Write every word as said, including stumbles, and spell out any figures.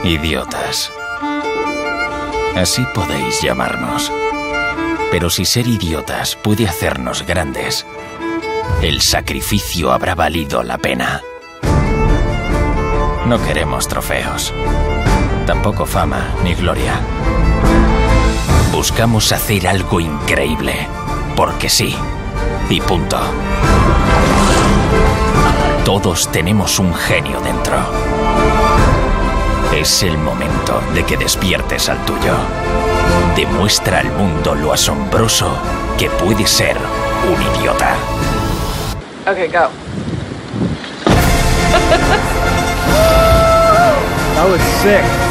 Idiotas. Así podéis llamarnos. Pero si ser idiotas puede hacernos grandes, el sacrificio habrá valido la pena. No queremos trofeos, tampoco fama ni gloria. Buscamos hacer algo increíble, porque sí, y punto. Todos tenemos un genio dentro. Es el momento de que despiertes al tuyo. Demuestra al mundo lo asombroso que puede ser un idiota. Okay, go. That was sick.